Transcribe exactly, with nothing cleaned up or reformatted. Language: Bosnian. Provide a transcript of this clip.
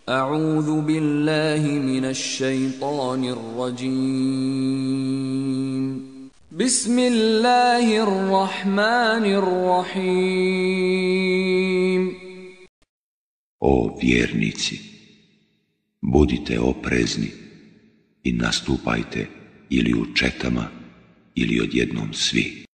أعوذ بالله من الشيطان الرجيم بسم الله الرحمن الرحيم O vjernici, budite oprezni i nastupajte ili u četama ili odjednom svi.